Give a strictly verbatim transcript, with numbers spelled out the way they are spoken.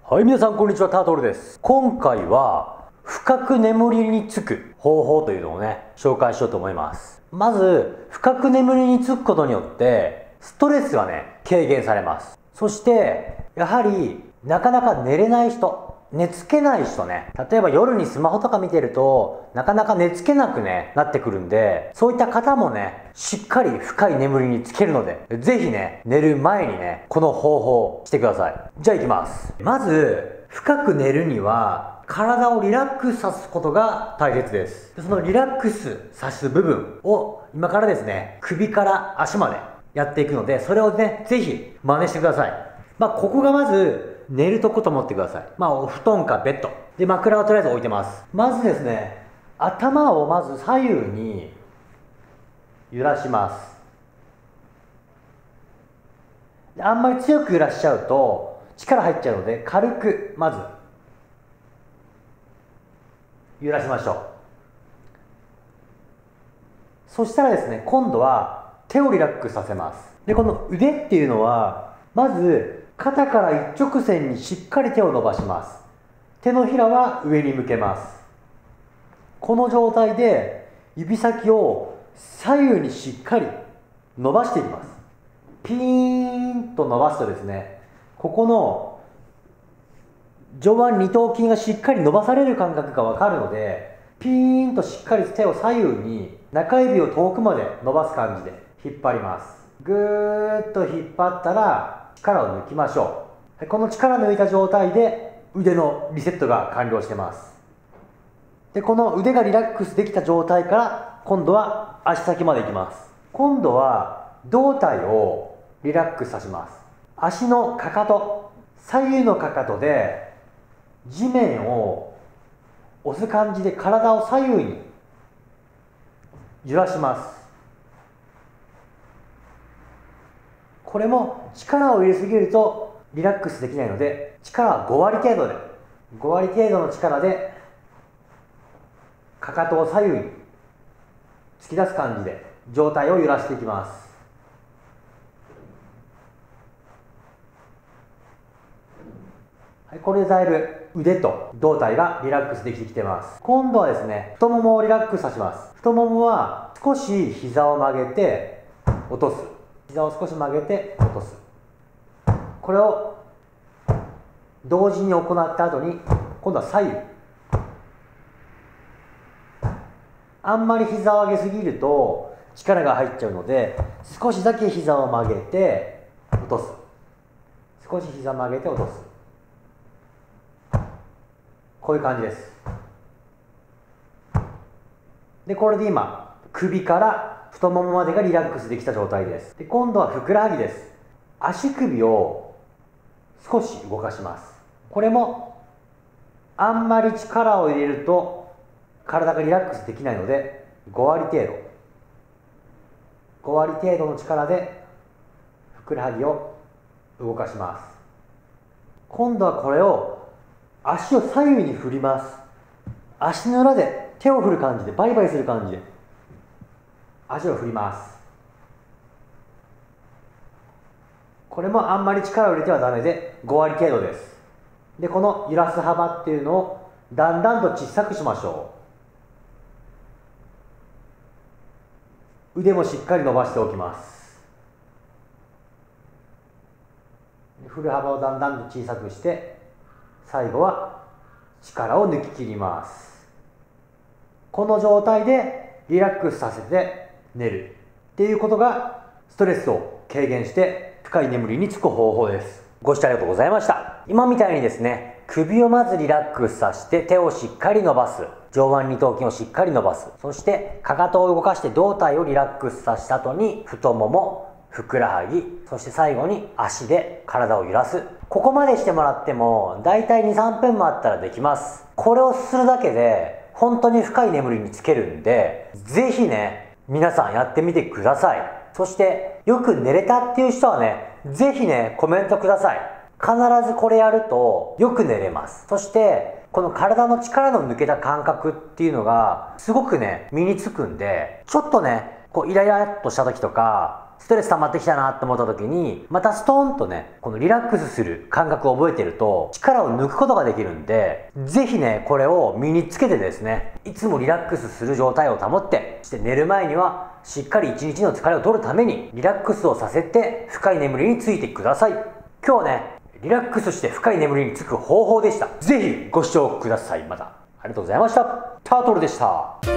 はい、皆さんこんにちは、タートルです。今回は深く眠りにつく方法というのをね、紹介しようと思います。まず深く眠りにつくことによってストレスがね、軽減されます。そしてやはりなかなか寝れない人、寝つけない人ね、例えば夜にスマホとか見てるとなかなか寝つけなくねなってくるんで、そういった方もねしっかり深い眠りにつけるので、ぜひね寝る前にねこの方法をしてください。じゃあいきます。まず深く寝るには体をリラックスさせることが大切です。そのリラックスさせる部分を今からですね、首から足までやっていくので、それをねぜひ真似してください。まあここがまず寝るとこと思ってください。まあお布団かベッドで枕をとりあえず置いてます。まずですね、頭をまず左右に揺らします。あんまり強く揺らしちゃうと力入っちゃうので、軽くまず揺らしましょう。そしたらですね、今度は手をリラックスさせます。でこの腕っていうのはまず肩から一直線にしっかり手を伸ばします。手のひらは上に向けます。この状態で指先を左右にしっかり伸ばしていきます。ピーンと伸ばすとですね、ここの上腕二頭筋がしっかり伸ばされる感覚がわかるので、ピーンとしっかり手を左右に中指を遠くまで伸ばす感じで引っ張ります。ぐーっと引っ張ったら力を抜きましょう。この力抜いた状態で腕のリセットが完了してます。でこの腕がリラックスできた状態から今度は足先までいきます。今度は胴体をリラックスさせます。足のかかと、左右のかかとで地面を押す感じで体を左右に揺らします。これも力を入れすぎるとリラックスできないので、力はごわり程度でごわり程度の力でかかとを左右に突き出す感じで上体を揺らしていきます。はい、これでだいぶ腕と胴体がリラックスできてきてます。今度はですね、太ももをリラックスさせます。太ももは少し膝を曲げて落とす。膝を少し曲げて落とす。これを同時に行った後に今度は左右。あんまり膝を上げすぎると力が入っちゃうので、少しだけ膝を曲げて落とす。少し膝曲げて落とす。こういう感じです。でこれで今首から太ももまでがリラックスできた状態です。で今度はふくらはぎです。足首を少し動かします。これもあんまり力を入れると体がリラックスできないので、ごわり程度ごわり程度の力でふくらはぎを動かします。今度はこれを足を左右に振ります。足の裏で手を振る感じで、バイバイする感じで足を振ります。これもあんまり力を入れてはダメでごわり程度です。でこの揺らす幅っていうのをだんだんと小さくしましょう。腕もしっかり伸ばしておきます。振る幅をだんだんと小さくして、最後は力を抜き切ります。この状態でリラックスさせて寝るっていうことがストレスを軽減して深い眠りにつく方法です。ご視聴ありがとうございました。今みたいにですね、首をまずリラックスさせて手をしっかり伸ばす。上腕二頭筋をしっかり伸ばす。そしてかかとを動かして胴体をリラックスさせた後に太もも、ふくらはぎ、そして最後に足で体を揺らす。ここまでしてもらってもだいたいにさんぷんもあったらできます。これをするだけで本当に深い眠りにつけるんで、ぜひね皆さんやってみてください。そしてよく寝れたっていう人はね、ぜひねコメントください。必ずこれやるとよく寝れます。そしてこの体の力の抜けた感覚っていうのがすごくね身につくんで、ちょっとねこうイライラっとした時とかストレス溜まってきたなって思った時に、またストーンとね、このリラックスする感覚を覚えてると、力を抜くことができるんで、ぜひね、これを身につけてですね、いつもリラックスする状態を保って、そして寝る前には、しっかり一日の疲れを取るために、リラックスをさせて、深い眠りについてください。今日はね、リラックスして深い眠りにつく方法でした。ぜひご視聴ください。また、ありがとうございました。タートルでした。